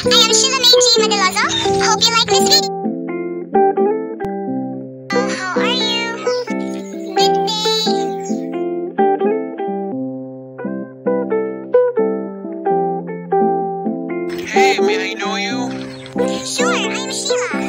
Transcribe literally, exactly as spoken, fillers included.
I am Sheila May G. Madilozo. Hope you like this video. How are you? Good day. Hey, may I know you? Sure, I am Sheila.